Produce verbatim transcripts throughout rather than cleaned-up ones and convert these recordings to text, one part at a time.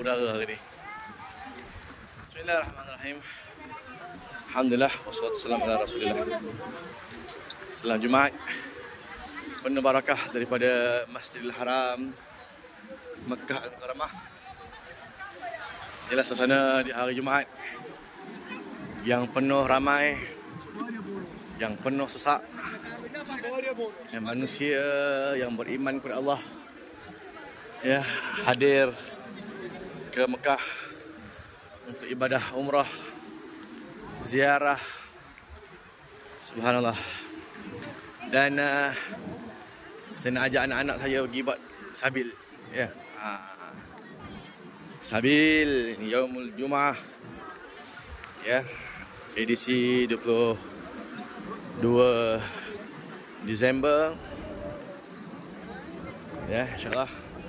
udara hari ni. Bismillahirrahmanirrahim. Alhamdulillah wassalatu wassalamu ala Rasulillah. Salam Jumaat penuh barakah daripada Masjidil Haram Mekah Al-Mukarramah. Inilah suasana di hari Jumaat yang penuh ramai, yang penuh sesak, yang manusia yang beriman kepada Allah ya hadir ke Mekah untuk ibadah umrah, ziarah. Subhanallah. Dan uh, saya nak ajak anak-anak saya pergi buat sabil ya. Ha. Sabil ni Yaumul Jumaah ya. Edisi dua puluh dua Disember ya, insya-Allah.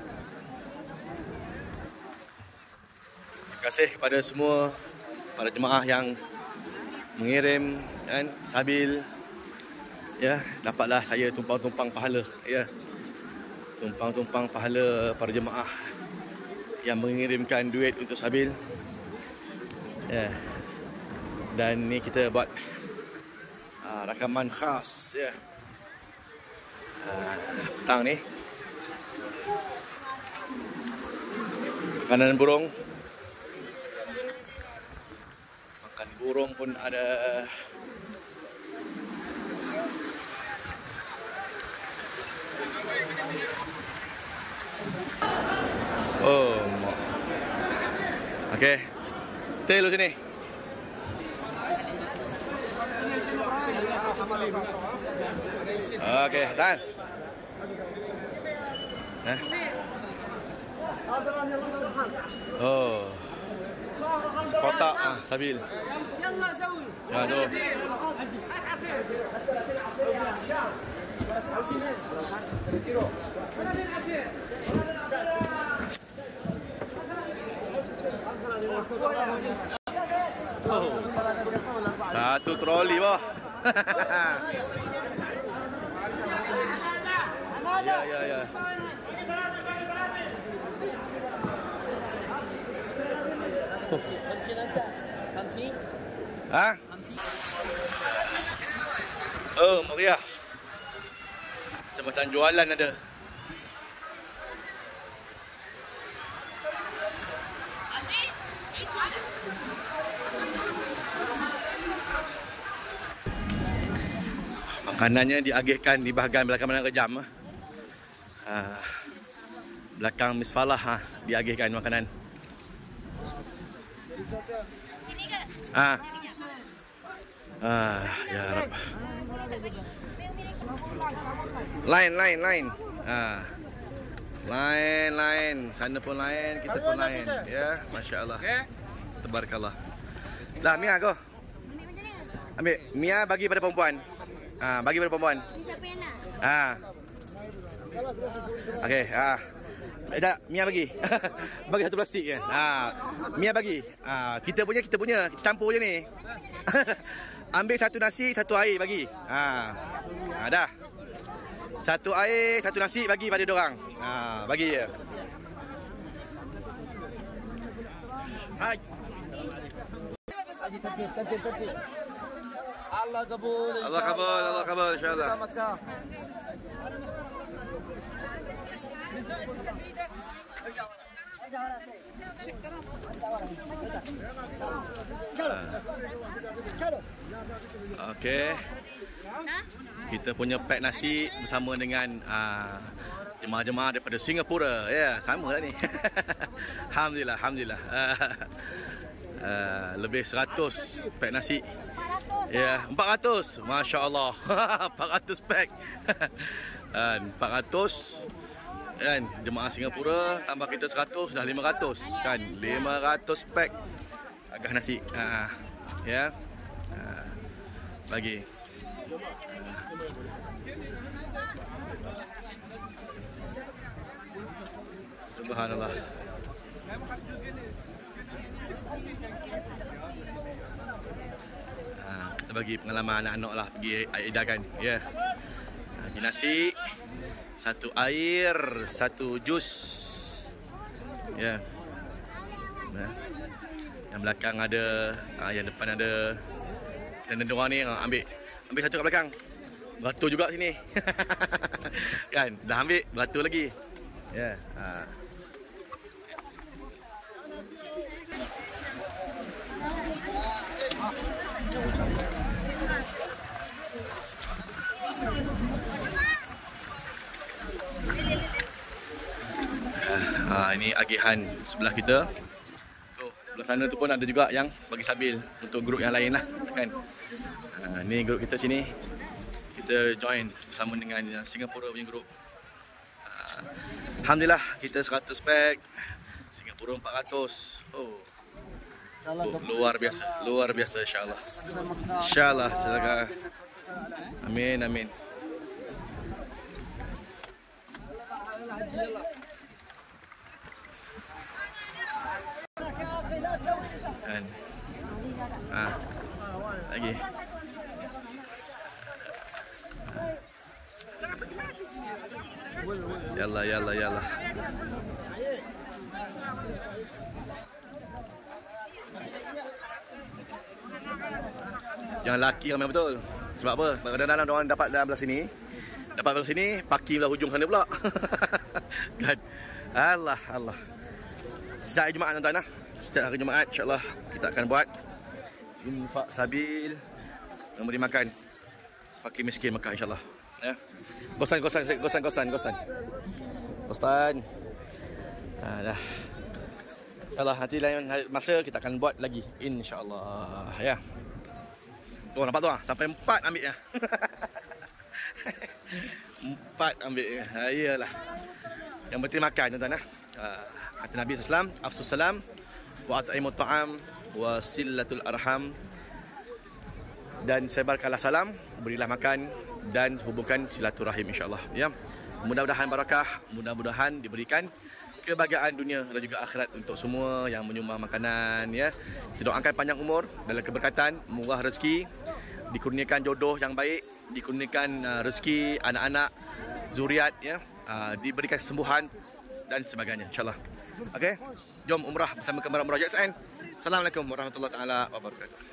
Terima kasih kepada semua para jemaah yang mengirim kan sabil ya, dapatlah saya tumpang-tumpang pahala ya. Tumpang-tumpang pahala para jemaah yang mengirimkan duit untuk sabil ya. Dan ni kita buat aa, rakaman khas ya. Aa, petang ni makanan burung. Makan burung pun ada. Oh, okey, stay dulu sini. Okey, tahan. Eh? Oh, kotak ah, sabil. Ya, tu. Oh. Satu troli bah. Ya ya ya. Hah? Oh, meriah. Macam-macam jualan ada. Makanannya diagihkan di bahagian belakang mana kejam. Ha. Belakang misfalah ha, diagihkan makanan. Ah. Ah, ya Rabb. Lain, lain, lain. Ah. Lain, lain. Sana pun lain, kita pun lain. Ya, masya-Allah. Tabarakallah. Lah, Mia go. Ambil. Mia bagi pada perempuan. Ah, bagi pada perempuan. Siapa yang nak? Ah. Okey, ah. Tak, Mia bagi. Bagi satu plastik kan. Ah. Mia bagi. Ah, kita punya kita punya, kita campur je ni. Ambil satu nasi, satu air bagi. Ah. Ah, dah. Satu air, satu nasi bagi pada diorang. Ah, bagi je. Hai. Allah kabul. Allah kabul, Allah kabul insya-Allah. Okey. Kita punya pack nasi bersama dengan uh, jemaah-jemaah daripada Singapura. Ya, yeah, sama lah ni. Alhamdulillah, alhamdulillah. Uh, uh, lebih seratus pack nasi. Ya, yeah, empat ratus. Masya-Allah. empat ratus pack. Dan empat ratus kan jemaah Singapura tambah kita seratus dah lima ratus kan. lima ratus pack agak nasi. Ha, ya. Ha, bagi. Ha. Subhanallah. Ha, kita bagi pengalaman anak-anak lah pergi edarkan. Ya. Yeah. Ha, nasi, satu air, satu jus. Ya. Yeah. Ya. Yang belakang ada, uh, yang depan ada. Dan diorang ni uh, ambil ambil satu kat belakang. Beratur juga sini. Kan, dah ambil beratur lagi. Ya. Yeah. Uh. Ha, ini agihan sebelah kita. So, sebelah sana tu pun ada juga yang bagi sabil untuk grup yang lain lah kan. Ha, ni grup kita sini. Kita join bersama dengan Singapura punya grup. Ha, Alhamdulillah kita seratus pack, Singapura empat ratus. Oh. Oh, luar biasa, luar biasa insya-Allah. Insya-Allah, silakan. Amin, amin. Kan. Ah. Lagi. Yalla, yalla, yalla. Yang laki ramai betul. Sebab apa? Kadang-kadang orang dapat dalam belah sini, dapat belah sini, paki belah hujung sana pula. Kan? Allah, Allah. Setiap hari Jumaat tuan-tuan lah. Setiap hari Jumaat insya-Allah kita akan buat infak sabil, memberi makan fakir miskin Makkah insya-Allah. Ya. Gosan, gosan, gosan, gosan, gosan. Gosan. Ha dah. InsyaAllah nanti lain masa kita akan buat lagi insya-Allah ya. Tu nampak tu ah, sampai empat ambil ya. Empat ambil. Ha iyalah. Yang penting makan tuan-tuan ah. Kata Nabi sallallahu alaihi wasallam, afsus salam wa at'imut ta'am wa sillatul arham. Dan sebarkanlah salam, berilah makan dan hubungkan silaturahim insya-Allah ya. Mudah-mudahan barakah, mudah-mudahan diberikan kebahagiaan dunia dan juga akhirat untuk semua yang menyumbang makanan ya. Kita doakan panjang umur dalam keberkatan, murah rezeki, dikurniakan jodoh yang baik, dikurniakan uh, rezeki anak-anak, zuriat ya, uh, diberikan kesembuhan dan sebagainya insya-Allah. Okey. Jom umrah bersama Kemara Umrah J S N. Assalamualaikum warahmatullahi taala wabarakatuh.